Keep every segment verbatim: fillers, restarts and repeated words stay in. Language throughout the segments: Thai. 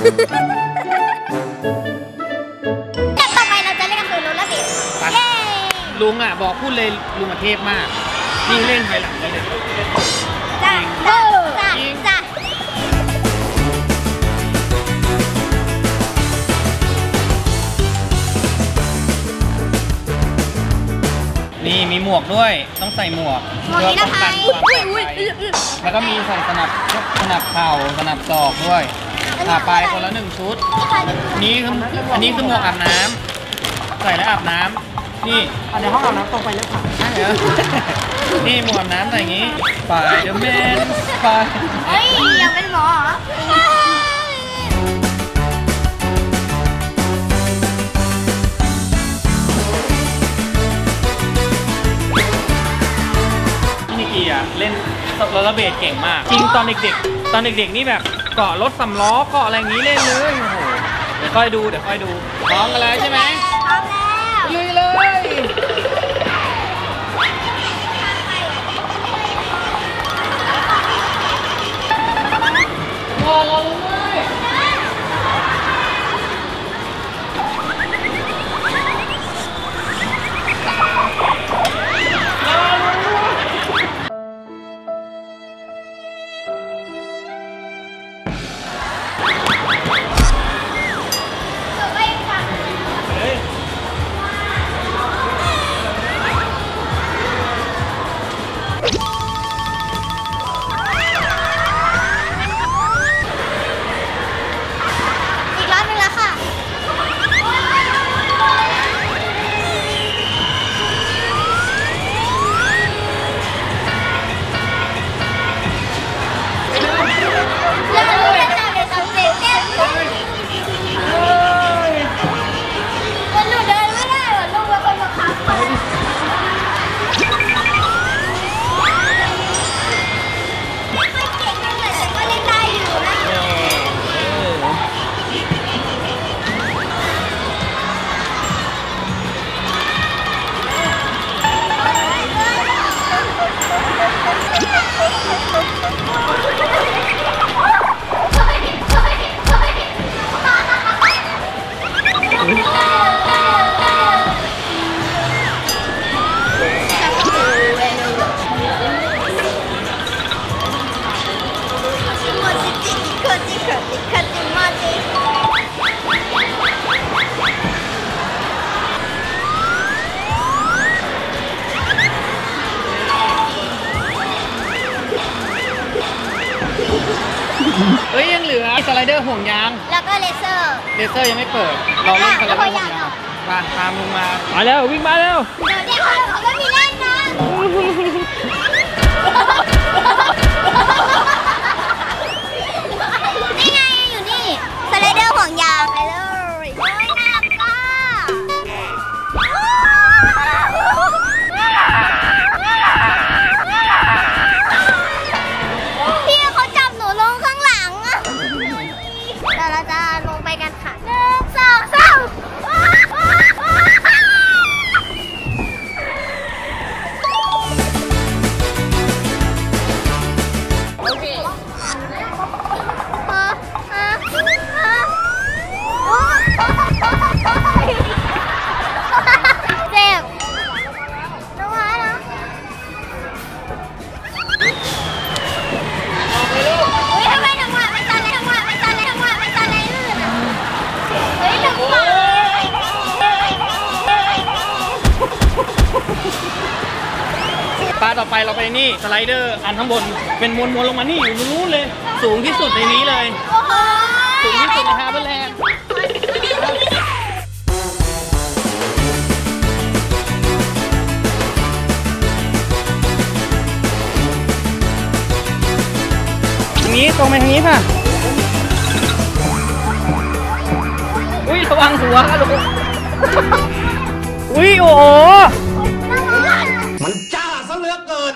ต่อไปเราจะเล่นกันคือโรลเลอร์เบลเย้ลุงอ่ะบอกพูดเลยลุงมาเทพมากนี่เล่นถอยหลังได้เลยจ้าจ้าจ้าจ้านี่มีหมวกด้วยต้องใส่หมวกเพื่อป้องกันความปลอดภัยแล้วก็มีใส่สนับสนับเข่าสนับศอกด้วยอ่าไปคนละหนึ่งชุดนี่คืออันนี้คือหมวกอาบน้ำใส่แล้วอาบน้ำนี่ในห้องอาบน้ำตรงไปเลยค่ะใช่เหรอนี่หมวกอาบน้ำใส่อย่างนี้ไปเดอะแมนไปเฮ้ยอยากเป็นหมอเหรอเล่นโรลเลอร์เบลเก่งมากจริงตอนเด็กๆตอนเด็กๆนี่แบบเกาะรถสำล้อเกาะอะไรอย่างนี้เล่นเลยโอ้โหเดี๋ยวค่อยดูเดี๋ยวค่อยดูพร้อมกันแล้วใช่ไหมพร้อมแล้วลุยเลยรอรอลุงเลยเอ้ยยังเหลือสไลเดอร์ห่วงยางแล้วก็เลเซอร์เลเซอร์ยังไม่เปิดเราเล่นสไลเดอร์ห่วงยางมาตามลงมามาแล้ววิ่งมาแล้วเดี๋ยวเด็กเขาไม่มีเล่นนะนี่ไงอยู่นี่สไลเดอร์ห่วงยางไปเลยโอ้ยหนักอ่ะพี่เขาจับหนูลงข้างหลังอ่ะเดี๋ยวเราจะลงไปกันค่ะหนึ่งสองสามเจ็บน้องวะเนาะเฮ้ยทำไมจังหวะไม่ตันเลยจังหวะไม่ตันเลยจังหวะไม่ตันเลยลื่นอ่ะเฮ้ยจังหวะปลาต่อไปเราไปนี่สไลเดอร์อันข้างบนเป็นมวนๆลงมานี่อยู่นู้นเลยสูงที่สุดในนี้เลยสูงที่สุดในฮาร์เบอร์แลนด์ทางนี้ตรงไปทางนี้ค่ะอุ้ยระวังหัวค่ะลูกอุ้ยโอ้โหมันจ้าซะเหลือเกิน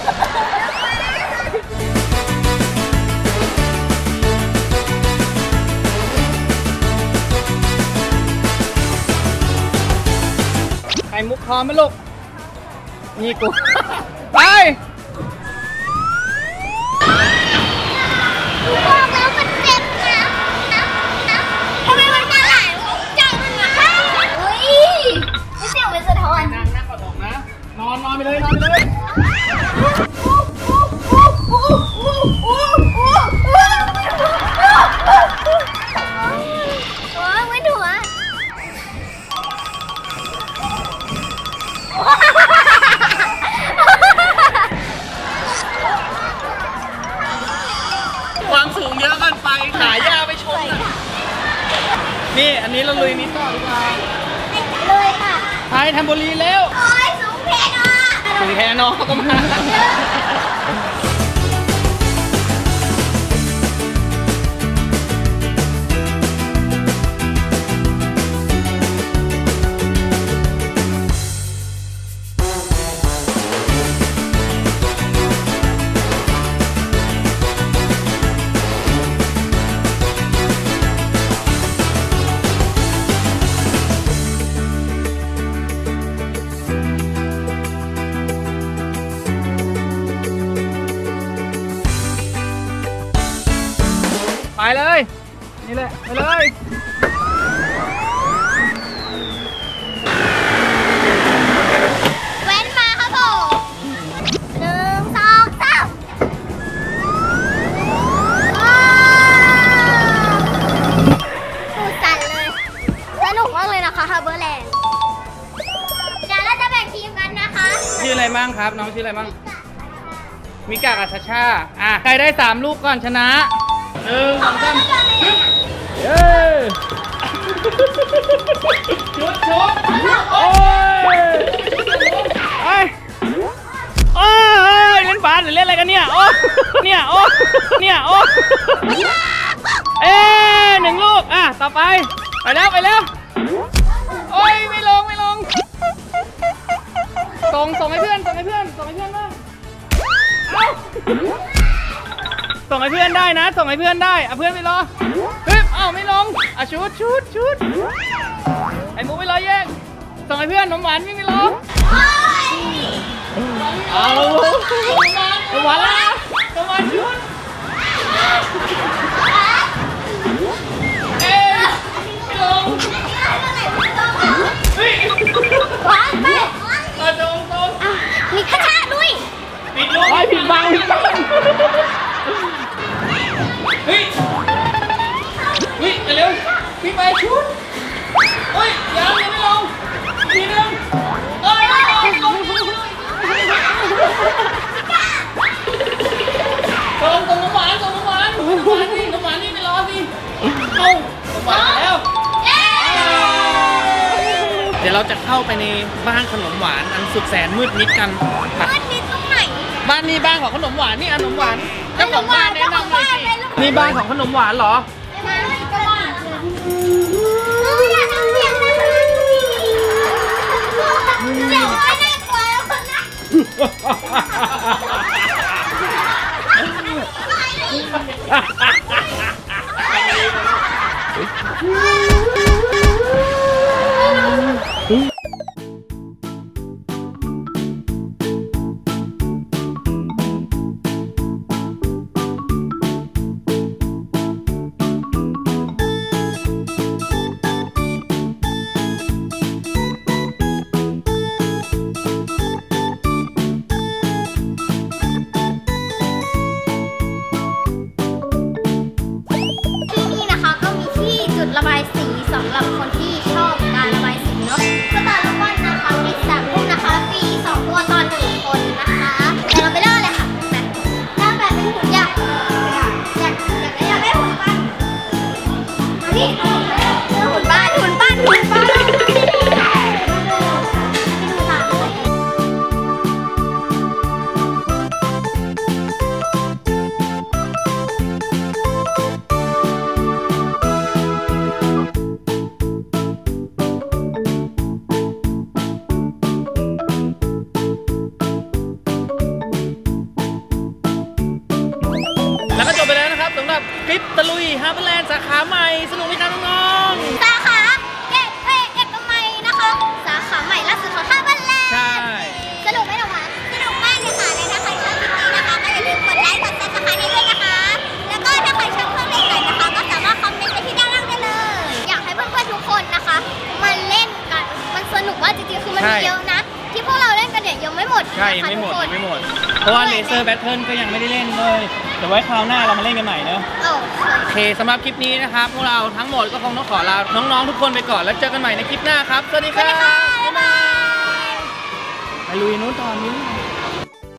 ไข่มุกพร้อมไหมลูกนี่กูไปบอกแล้วมันเจ็บนะนี้เราลุยนี้ต่อดีกว่าเลยค่ะไปแทมโบลีนเร็วโอ้ยสูงเพนอ่ะถึงแค่น้องก็มา ไปเลยนี่แหละไปเลยเว้นมาครับผมหนึ่งสองสามตูสั่นเลยสนุกมากเลยนะคะฮาร์เบอร์แลนด์เดี๋ยวเราจะแบ่งทีมกันนะคะชื่ออะไรบ้างครับน้องชื่ออะไรบ้างมิกากับชาชาอ่ะใครได้สามลูกก่อนชนะหนึ่งสองสามเย้ชุดชุดโอ้ยไอ้โอ้ยเล่นบาสหรือเล่นอะไรกันเนี่ยโอ้เนี่ยโอ้เนี่ยโอ้เอ๊ะหนึ่งลูกอ่ะต่อไปไปแล้วไปแล้วโอ้ยไม่ลงไม่ลงส่งส่งให้เพื่อนส่งให้เพื่อนส่งให้เพื่อนบ้างเอ้าส่งให้เพื่อนได้นะส่งให้เพื่อนได้เอาเพื่อนไปรอฮึบเอ้าไม่ลงอ่ะชุดชุดชุดไอ้หมูไปรอแย่งส่งให้เพื่อนนมหวานวิ่งไปรอเอานมหวานละนมหวานชุดเอ๊ะไม่ลงเฮ้ยหวานไปมาตรงตรงมีกระชากด้วยปิดลูกผิดบังผิดบังเฮ้ยเฮ้ยไปเร็วพี่ไปชุดเฮ้ยยังยังไม่ลงทีนึงเอ้ยลงลงลงตรงน้ำหวานตรงน้ำหวานน้ำหวานนี่น้ำหวานนี่ไปรอสิเอาน้ำหวานแล้วเดี๋ยวเราจะเข้าไปในบ้านขนมหวานอันสุดแสนมืดมิดกันบ้านนี้ตรงไหนบ้านนี้บ้านของขนมหวานนี่ขนมหวานเจ้าของบ้านแนะนำหน่อยสินี่บ้านของขนมหวานเหรอมาให้กระดาษเลยอยากทำเสียงนะเสียงไม่น่ากลัวแล้วคนนะระบายสีสำหรับคนที่ชอบการระบายสีเนาะก็ตอนละวันนะคะมีสามคนนะคะฟรีสองตัวตอนหนึ่งคนนะคะเดี๋ยวเราไปเริ่มเลยค่ะแบบเริ่มแบบเป็นหุ่นยักษ์อยากอยากอยากได้หุ่นบ้านมานี่หุ่นบ้านหุ่นบ้านหุ่นบ้านคลิปตะลุยฮาร์เบอร์แลนด์สาขาใหม่สนุกไหมครับน้องๆสาขาเกตเวย์เอกมัยนะคะสาขาใหม่ล่าสุดของฮาร์เบอร์แลนด์ใช่สนุกไหมหนูคะสนุกมากเลยค่ะและถ้าใครชอบคลิปนี้นะคะก็อย่าลืมกดไลค์กดซับสไครต์ให้ด้วยนะคะแล้วก็ถ้าใครชอบเครื่องเล่นไหนนะคะก็สามารถคอมเมนต์ไปที่ด้านล่างได้เลยอยากให้เพื่อนๆทุกคนนะคะมาเล่นกันมันสนุกมากจริงๆคือมันมีเยอะนะที่พวกเราเล่นกันเนี่ยยังไม่หมดใช่ยังไม่หมดยังไม่หมดเพราะว่าเลเซอร์แบทเทิลก็ยังไม่ได้เล่นเลยเดี๋ยวไว้คราวหน้าเรามาเล่นกันใหม่เนอะโอเคสำหรับคลิปนี้นะครับพวกเราทั้งหมดก็คงต้องขอลาน้องๆทุกคนไปก่อนแล้วเจอกันใหม่ในคลิปหน้าครับสวัสดีครับบ๊ายบายไปลุยนู้นตอนนี้